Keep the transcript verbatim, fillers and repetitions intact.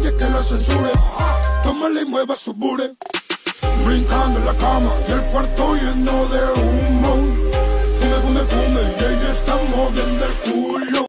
nadie que la censure. Tómala y mueva su bure. Brincando en la cama y el